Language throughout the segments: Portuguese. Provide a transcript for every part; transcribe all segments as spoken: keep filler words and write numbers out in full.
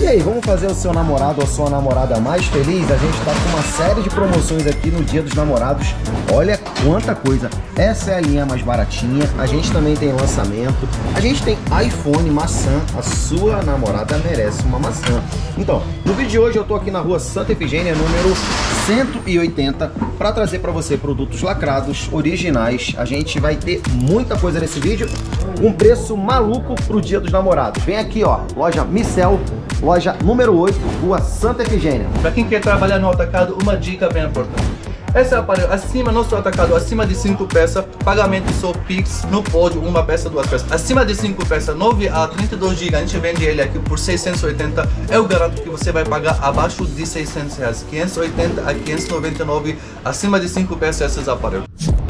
aí, vamos fazer o seu namorado ou sua namorada mais feliz? A gente tá com uma série de promoções aqui no Dia dos Namorados. Olha quanta coisa. Essa é a linha mais baratinha. A gente também tem lançamento. A gente tem iPhone, maçã. A sua namorada merece uma maçã. Então, no vídeo de hoje eu tô aqui na rua Santa Efigênia, número cento e oitenta, para trazer para você produtos lacrados, originais. A gente vai ter muita coisa nesse vídeo, um preço maluco pro Dia dos Namorados. Vem aqui, ó, loja Micel, loja número oito, rua Santa Efigênia. Para quem quer trabalhar no atacado, uma dica bem importante. Esse aparelho, acima, nosso atacado, acima de cinco peças, pagamento só Pix, no pódio, uma peça, duas peças. Acima de cinco peças, nove a trinta e dois gigas, a gente vende ele aqui por seiscentos e oitenta. Eu garanto que você vai pagar abaixo de seiscentos reais, quinhentos e oitenta a quinhentos e noventa e nove, acima de cinco peças esses aparelhos.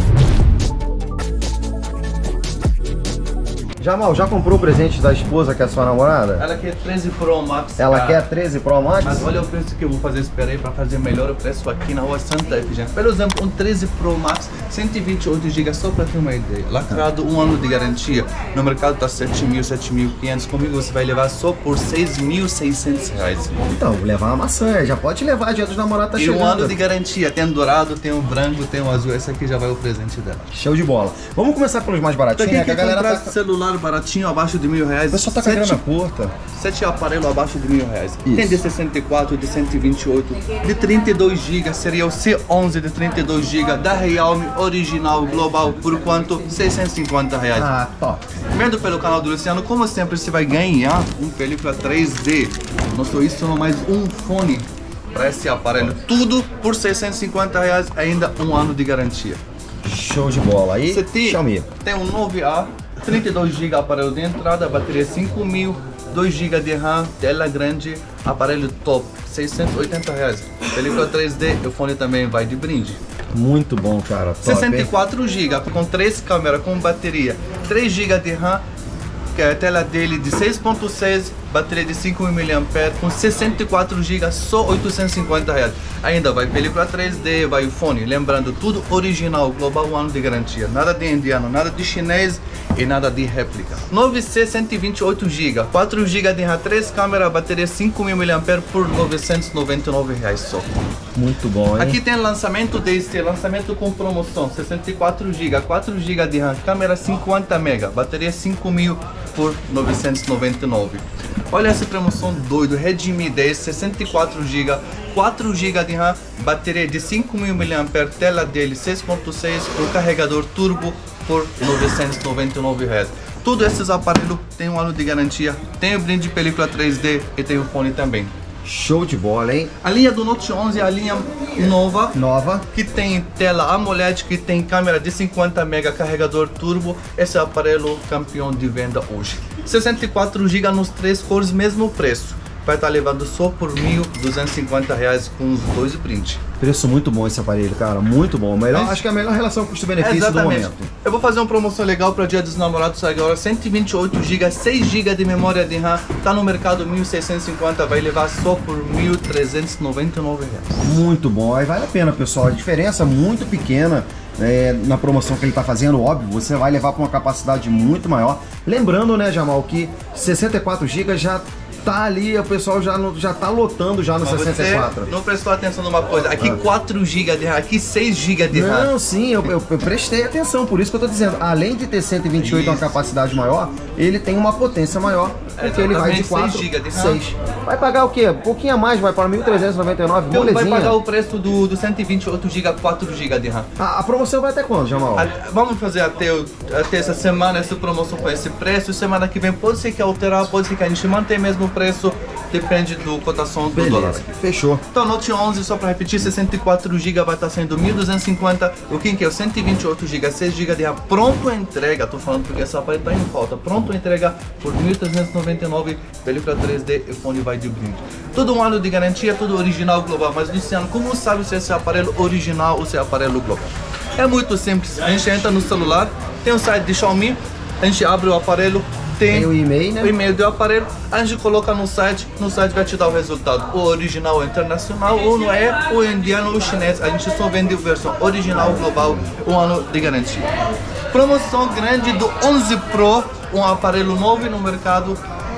Jamal, já comprou o presente da esposa, que é a sua namorada? Ela quer treze Pro Max. Ela cara. quer treze Pro Max? Mas olha o preço que eu vou fazer, espera aí, para fazer melhor o preço aqui na rua Santa Efigênia. Por exemplo, um treze Pro Max, cento e vinte e oito gigas, só para ter uma ideia. Lacrado, um ano de garantia. No mercado tá sete mil, sete mil e quinhentos. Comigo você vai levar só por seis mil e seiscentos reais. Então, vou levar uma maçã, já pode levar, Dia dos Namorados tá e chegando. E um ano de garantia, tem um dourado, tem um branco, tem um azul. Esse aqui já vai o presente dela. Show de bola. Vamos começar pelos mais baratinhos, né? Que a galera tá... celular baratinho, abaixo de mil reais. O pessoal tá com a grana curta. Sete aparelhos abaixo de mil reais. Isso. Tem de sessenta e quatro, de cento e vinte e oito, de trinta e dois gigas, seria o C onze de trinta e dois gigas, da Realme, original, global, por quanto? seiscentos e cinquenta reais. Ah, top. Vendo pelo canal do Luciano, como sempre você vai ganhar um película três D. Não só isso, mais um fone para esse aparelho. Tudo por seiscentos e cinquenta reais, ainda um ano de garantia. Show de bola. Aí, você tem, Xiaomi. Tem um nove A, trinta e dois gigas aparelho de entrada, bateria cinco mil, dois gigas de RAM, tela grande, aparelho top, seiscentos e oitenta reais. Película três D, o fone também vai de brinde. Muito bom, cara. Top, sessenta e quatro gigas, com três câmeras, com bateria, três gigas de RAM, que é a tela dele de seis ponto seis, bateria de cinco mil miliampères-hora, com sessenta e quatro gigas, só oitocentos e cinquenta reais. Ainda vai película três D, vai o fone, lembrando, tudo original, global, um ano de garantia. Nada de indiano, nada de chinês e nada de réplica. nove C cento e vinte e oito gigas, quatro gigas de RAM, três câmeras, bateria cinco mil miliampères-hora por novecentos e noventa e nove reais só. Muito bom, hein? Aqui tem lançamento desse, lançamento com promoção, sessenta e quatro gigas, quatro gigas de RAM, câmera cinquenta mega, bateria cinco mil por novecentos e noventa e nove. Olha essa promoção doido, Redmi dez, sessenta e quatro gigas, quatro gigas de RAM, bateria de cinco mil miliampères-hora, tela dele seis ponto seis, o carregador turbo por novecentos e noventa e nove reais. Todos esses aparelhos têm um ano de garantia, tem o brinde de película três D e tem o fone também. Show de bola, hein? A linha do Note onze é a linha nova, nova, que tem tela AMOLED, que tem câmera de cinquenta mega, carregador turbo. Esse é o aparelho campeão de venda hoje. sessenta e quatro gigas nos três cores, mesmo preço. Vai estar levando só por mil duzentos e cinquenta reais com os dois prints. Preço muito bom esse aparelho, cara, muito bom. Melhor, Mas, acho que é a melhor relação custo-benefício é do momento. Eu vou fazer uma promoção legal para o Dia dos Namorados agora, cento e vinte e oito gigas, seis gigas de memória de RAM, tá no mercado mil seiscentos e cinquenta, vai levar só por mil trezentos e noventa e nove reais. Muito bom, aí vale a pena, pessoal. A diferença muito pequena. É, na promoção que ele está fazendo, óbvio, você vai levar para uma capacidade muito maior. Lembrando, né, Jamal, que sessenta e quatro gigas já tá ali, o pessoal já, no, já tá lotando já no Mas sessenta e quatro. Você não prestou atenção numa coisa, aqui ah. quatro gigas de RAM, aqui seis gigas de RAM. Não, sim, eu, eu, eu prestei atenção, por isso que eu tô dizendo, além de ter cento e vinte e oito, isso, uma capacidade maior, ele tem uma potência maior, porque é, ele vai de quatro, seis. Vai pagar o quê? Um pouquinho a mais, vai para mil trezentos e noventa e nove, então, molezinha. Vai pagar o preço do, do cento e vinte e oito gigas, quatro gigas de RAM. A, a promoção vai até quando, Jamal? A, vamos fazer até, até essa semana essa promoção com esse preço, semana que vem pode ser que alterar, pode ser que a gente mantenha o mesmo preço, depende da cotação do Beleza, dólar. Fechou. Então, Note onze, só para repetir, sessenta e quatro gigas vai estar sendo mil duzentos e cinquenta. O que é o cento e vinte e oito gigas, seis gigas de RAM, pronto a entrega. Tô falando porque essa aparelho tá em falta. Pronto a entrega por mil trezentos e noventa e nove. Película três D e fone vai de brinde. Todo um ano de garantia, tudo original global. Mas, Luciano, como sabe se esse é aparelho original ou se é aparelho global? É muito simples. A gente entra no celular, tem o site de Xiaomi, a gente abre o aparelho, tem, tem o e-mail, né? O e-mail do aparelho, a gente coloca no site, no site vai te dar o resultado. O original ou internacional, ou não é o indiano ou chinês. A gente só vende a versão original global, um ano de garantia. Promoção grande do onze Pro, um aparelho novo no mercado,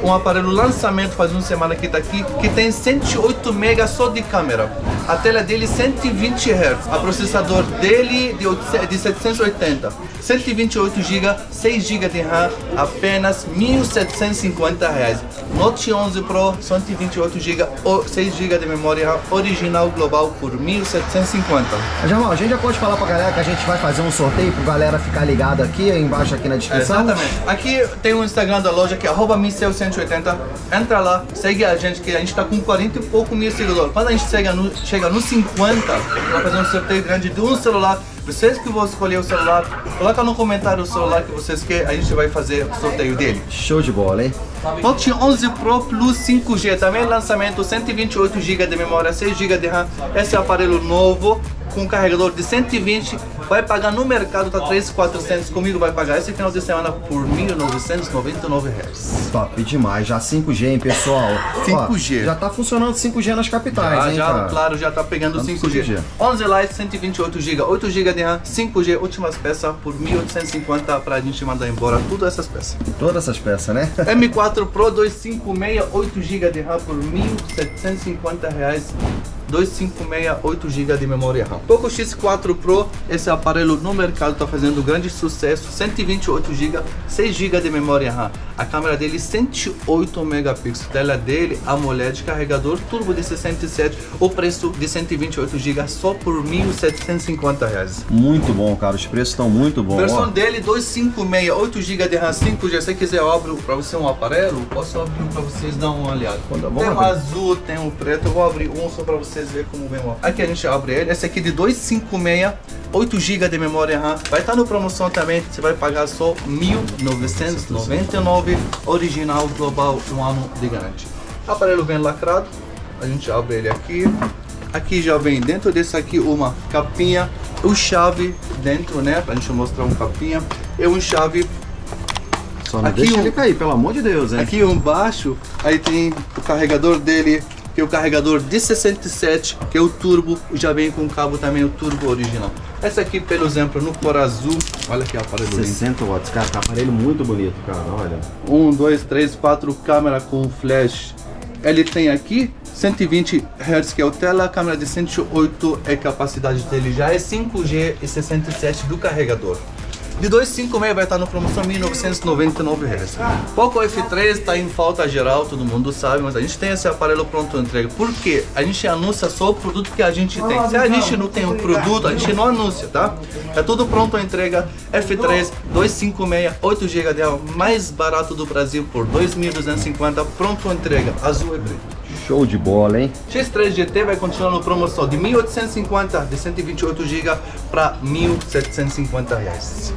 um aparelho lançamento faz uma semana que tá aqui, que tem cento e oito megas só de câmera. A tela dele cento e vinte hertz, o processador dele de, de setecentos e oitenta, cento e vinte e oito gigas, seis gigas de RAM, apenas mil setecentos e cinquenta reais. Note onze Pro, cento e vinte e oito gigas, seis gigas de memória RAM, original global por mil setecentos e cinquenta. Jamal, a gente já pode falar pra galera que a gente vai fazer um sorteio pro galera ficar ligado aqui embaixo aqui na descrição? Exatamente. Aqui tem o Instagram da loja que é arroba micel cento e oitenta. Entra lá, segue a gente que a gente tá com quarenta e pouco mil seguidores. Quando a gente chega no, chega no cinquenta, vai fazer um sorteio grande de um celular. Vocês que vão escolher o celular, coloca no comentário o celular que vocês querem, a gente vai fazer o sorteio dele. Show de bola, hein? Note onze Pro Plus cinco G, também lançamento, cento e vinte e oito gigas de memória, seis gigas de RAM. Esse é o aparelho novo, com carregador de cento e vinte, vai pagar no mercado, tá três mil e quatrocentos, comigo vai pagar esse final de semana por mil novecentos e noventa e nove reais. Top demais, já cinco G, hein, pessoal? cinco G. Ó, já tá funcionando cinco G nas capitais, já, hein, já, cara? Claro, já tá pegando tá cinco G. cinco G. onze Lite, cento e vinte e oito gigas, oito gigas de RAM, cinco G, últimas peças por mil oitocentos e cinquenta pra gente mandar embora todas essas peças. Todas essas peças, né? M quatro Pro duzentos e cinquenta e seis, oito gigas de RAM por mil setecentos e cinquenta reais. duzentos e cinquenta e seis, oito gigas de memória RAM. Poco X quatro Pro, esse aparelho no mercado está fazendo grande sucesso, cento e vinte e oito gigas, seis gigas de memória RAM. A câmera dele cento e oito megapixels, tela dele AMOLED, carregador turbo de sessenta e sete, o preço de cento e vinte e oito gigas só por mil setecentos e cinquenta reais. Muito bom, cara, os preços estão muito bons. Versão ó. dele duzentos e cinquenta e seis, oito gigas de RAM, cinco G. Se você quiser, eu abro para você um aparelho, posso abrir para vocês dar uma olhada. Quando, tem o abrir. azul, tem o preto, eu vou abrir um só para vocês verem como vem. Ó. Aqui a gente abre ele, esse aqui de duzentos e cinquenta e seis, oito gigas de memória RAM, vai estar no promoção também, você vai pagar só mil novecentos e noventa e nove, original global, um ano de garantia. O aparelho vem lacrado, a gente abre ele aqui, aqui já vem dentro desse aqui uma capinha, o chave dentro, né, pra gente mostrar uma capinha, e um chave. Só não aqui deixa um, ele cair, pelo amor de Deus, hein? Aqui embaixo, aí tem o carregador dele, que é o carregador de sessenta e sete, que é o turbo, já vem com o cabo também, o turbo original. Essa aqui, pelo exemplo, no cor azul, olha aqui o aparelho sessenta watts, cara, tá aparelho muito bonito, cara, olha. um, dois, três, quatro, câmera com flash. Ele tem aqui cento e vinte hertz, que é o tela, câmera de cento e oito, é a capacidade dele já é cinco G e sessenta e sete do carregador. De duzentos e cinquenta e seis vai estar no promoção mil novecentos e noventa e nove reais. Poco F três está em falta geral, todo mundo sabe, mas a gente tem esse aparelho pronto entrega. Por quê? A gente anuncia só o produto que a gente tem. Se a gente não tem o produto, a gente não anuncia, tá? É tudo pronto entrega. F três, duzentos e cinquenta e seis, oito gigas de RAM, mais barato do Brasil por dois mil duzentos e cinquenta, pronto entrega, azul e preto. Show de bola, hein? X três G T vai continuar no promoção de mil oitocentos e cinquenta, de cento e vinte e oito gigas para mil setecentos e cinquenta reais.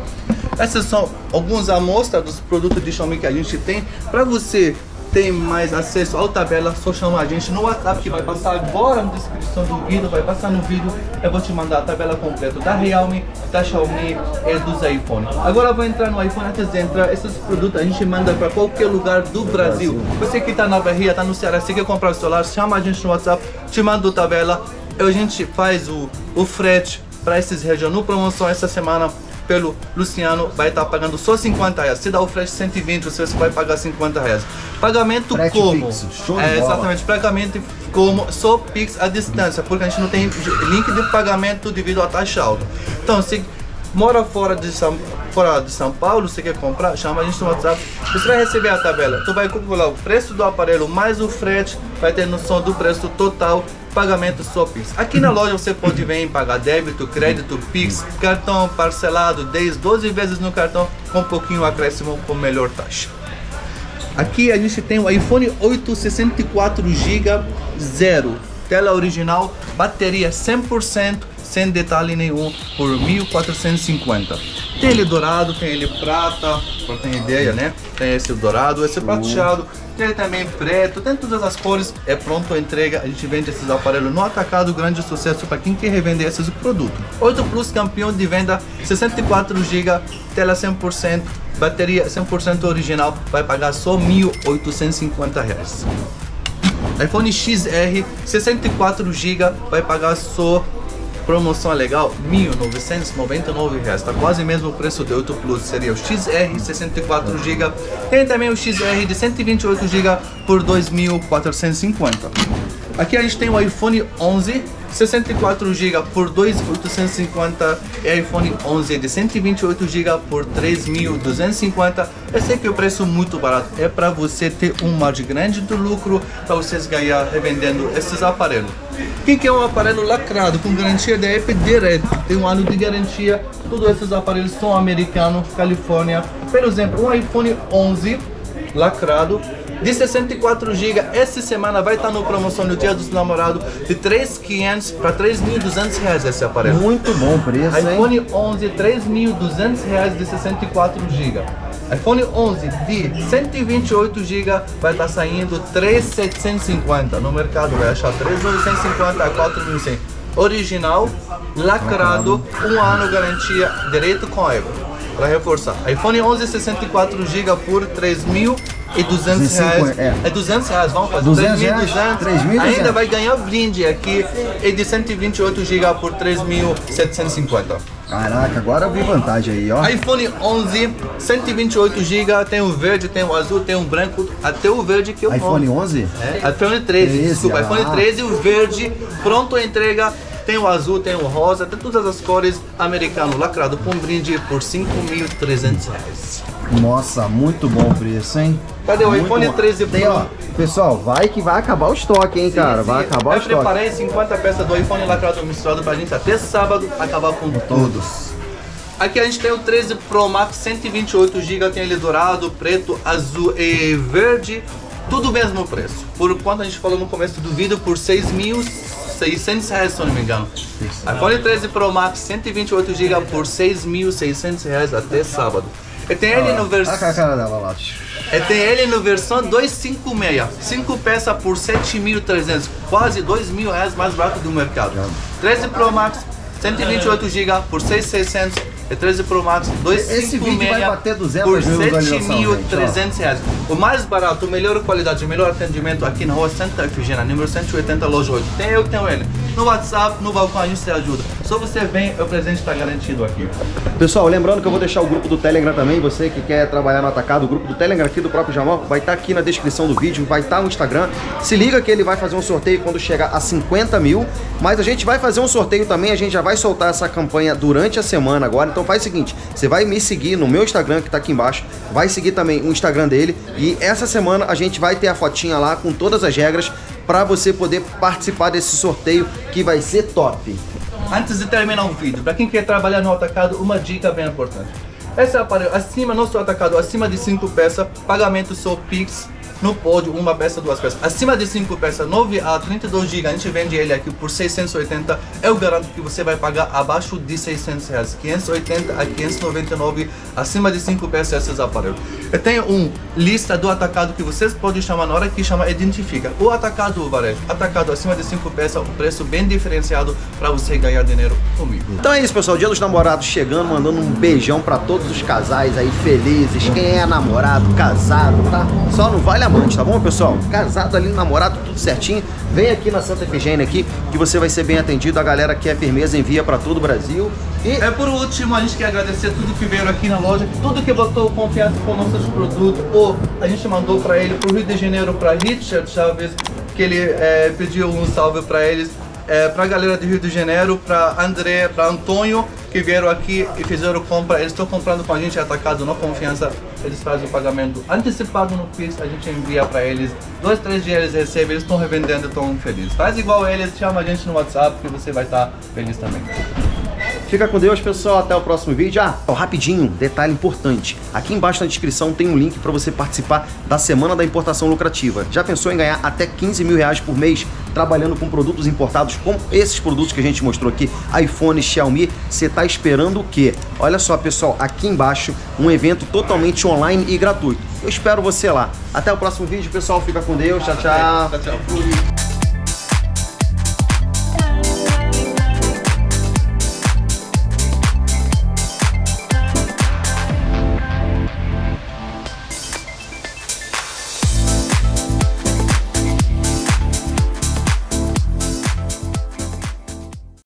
Essas são algumas amostras dos produtos de Xiaomi que a gente tem. Para você ter mais acesso à tabela, só chamar a gente no WhatsApp, que vai passar agora na descrição do vídeo, vai passar no vídeo. Eu vou te mandar a tabela completa da Realme, da Xiaomi e dos iPhone. Agora eu vou entrar no iPhone. Antes de entrar, esses produtos a gente manda para qualquer lugar do Brasil. Você que está na Bahia, está no Ceará, você quer comprar o celular, chama a gente no WhatsApp, te manda a tabela. A gente faz o, o frete para essas regiões. No promoção essa semana, pelo Luciano, vai estar pagando só cinquenta reais. Se dá o frete cento e vinte, você vai pagar cinquenta reais. Pagamento frete como? Pix, show é, de bola. exatamente, pagamento como só Pix à distância, porque a gente não tem link de pagamento devido à taxa alta. Então, se mora fora de São, fora de São Paulo, você quer comprar, chama a gente no WhatsApp, você vai receber a tabela. Tu vai calcular o preço do aparelho mais o frete, vai ter noção do preço total, pagamento só Pix. Aqui na loja você pode vir pagar débito, crédito, Pix, cartão parcelado, dez, doze vezes no cartão, com um pouquinho acréscimo com melhor taxa. Aqui a gente tem o iPhone oito, sessenta e quatro gigas, zero, tela original, bateria cem por cento, sem detalhe nenhum, por mil quatrocentos e cinquenta. Tem ele dourado, tem ele prata, para ter ideia, né? Tem esse dourado, esse prateado, tem ele também preto, tem todas as cores, é pronto a entrega. A gente vende esses aparelhos no atacado, grande sucesso para quem quer revender esses produtos. oito Plus, campeão de venda, sessenta e quatro gigas, tela cem por cento, bateria cem por cento original, vai pagar só mil oitocentos e cinquenta reais. iPhone X R, sessenta e quatro gigas, vai pagar só promoção legal, mil novecentos e noventa e nove reais, tá quase mesmo o preço do oito Plus, seria o X R sessenta e quatro gigas, tem também o X R de cento e vinte e oito gigas por dois mil quatrocentos e cinquenta. Aqui a gente tem o iPhone onze, sessenta e quatro gigas por dois mil oitocentos e cinquenta e iPhone onze de cento e vinte e oito gigas por três mil duzentos e cinquenta. Eu sei que o preço é muito barato, é para você ter um margem grande do lucro, para vocês ganhar revendendo esses aparelhos. Quem quer um aparelho lacrado com garantia da Apple direto, tem um ano de garantia, todos esses aparelhos são americanos, Califórnia. Por exemplo, um iPhone onze lacrado de sessenta e quatro gigas, essa semana vai estar no promoção no Dia dos Namorados de três mil e quinhentos para três mil e duzentos reais esse aparelho. Muito bom preço, iPhone hein? onze, três mil e duzentos reais de sessenta e quatro gigas. iPhone onze de cento e vinte e oito gigas vai estar saindo três mil setecentos e cinquenta. No mercado vai achar três mil novecentos e cinquenta a quatro mil e cem. Original, lacrado, um ano garantia, direito com a Apple. Para reforçar, iPhone onze sessenta e quatro gigas por três mil e duzentos reais. É. é duzentos reais, vamos fazer duzentos três mil e duzentos. três mil e duzentos. Ainda vai ganhar brinde aqui e de cento e vinte e oito gigas por três mil setecentos e cinquenta. Caraca, agora eu vi vantagem aí, ó. iPhone onze, cento e vinte e oito gigas, tem o verde, tem o azul, tem o branco, até o verde que eu iPhone onze? É, iPhone treze, Esse, desculpa, ah. iPhone treze, o verde, pronto a entrega. Tem o azul, tem o rosa, tem todas as cores, americano lacrado com brinde por cinco mil e trezentos reais. Nossa, muito bom o preço, hein? Cadê o Muito iPhone bom. treze Pro? Tem, ó, pessoal, vai que vai acabar o estoque, hein, Sim, cara? sim. Vai acabar o Eu estoque. preparei cinquenta peças do iPhone lacrado misturado pra gente até sábado acabar com todos. Aqui a gente tem o treze Pro Max, cento e vinte e oito gigas, tem ele dourado, preto, azul e verde, tudo mesmo preço. Por quanto a gente falou no começo do vídeo, por seis mil e seiscentos reais, se eu não me engano. iPhone treze Pro Max, cento e vinte e oito gigas por seis mil e seiscentos reais até sábado. E tem ele no versão... Olha a cara dela lá. E tem ele no versão duzentos e cinquenta e seis, cinco peças por sete mil e trezentos, quase dois mil reais mais barato do mercado. treze Pro Max, cento e vinte e oito gigas por seis mil e seiscentos, e treze Pro Max duzentos e cinquenta e seis Esse vídeo vai bater duzentas por mil sete mil e trezentos reais. O mais barato, melhor qualidade, melhor atendimento aqui na rua Santa Efigênia, número cento e oitenta, loja oito. Tem eu, tenho ele. No WhatsApp, no balcão, a gente se ajuda. Só você vem, o presente está garantido aqui. Pessoal, lembrando que eu vou deixar o grupo do Telegram também. Você que quer trabalhar no atacado, o grupo do Telegram aqui do próprio Jamal vai estar aqui na descrição do vídeo, vai estar no Instagram. Se liga que ele vai fazer um sorteio quando chegar a cinquenta mil. Mas a gente vai fazer um sorteio também, a gente já vai soltar essa campanha durante a semana agora. Então faz o seguinte, você vai me seguir no meu Instagram que tá aqui embaixo, vai seguir também o Instagram dele. E essa semana a gente vai ter a fotinha lá com todas as regras para você poder participar desse sorteio que vai ser top. Antes de terminar o vídeo, para quem quer trabalhar no atacado, uma dica bem importante. Esse aparelho, acima, nosso atacado, acima de cinco peças, pagamento só Pix, no pódio, uma peça, duas peças. Acima de cinco peças, nove a trinta e dois gigas, a gente vende ele aqui por seiscentos e oitenta. Eu garanto que você vai pagar abaixo de seiscentos reais, quinhentos e oitenta a quinhentos e noventa e nove, acima de cinco peças esses aparelhos. Eu tenho uma lista do atacado que vocês podem chamar na hora que chama, identifica. O atacado, o varejo, atacado acima de cinco peças, um preço bem diferenciado para você ganhar dinheiro comigo. Então é isso, pessoal, Dia dos Namorados chegando, mandando um beijão para todos os casais aí felizes. Quem é namorado, casado, tá? Só não vale amante, tá bom, pessoal? Casado ali, namorado, tudo certinho. Vem aqui na Santa Efigênia aqui, que você vai ser bem atendido. A galera que é firmeza envia para todo o Brasil. E é, por último, a gente quer agradecer tudo que veio aqui na loja, tudo que botou confiança com nossos produtos, ou a gente mandou para ele, pro Rio de Janeiro, para Richard Chaves, que ele é, pediu um salve para eles, é, para a galera do Rio de Janeiro, para André, para Antônio, que vieram aqui e fizeram compra. Eles estão comprando com a gente atacado na confiança, eles fazem o pagamento antecipado no Pix, a gente envia para eles, dois, três dias eles recebem, eles estão revendendo, estão felizes. Faz igual eles, chama a gente no WhatsApp que você vai estar feliz também. Fica com Deus, pessoal. Até o próximo vídeo. Ah, ó, rapidinho, detalhe importante. Aqui embaixo na descrição tem um link para você participar da Semana da Importação Lucrativa. Já pensou em ganhar até quinze mil reais por mês trabalhando com produtos importados como esses produtos que a gente mostrou aqui, iPhone, Xiaomi? Você tá esperando o quê? Olha só, pessoal, aqui embaixo um evento totalmente online e gratuito. Eu espero você lá. Até o próximo vídeo, pessoal. Fica com Deus. Tchau, tchau. Tchau, tchau.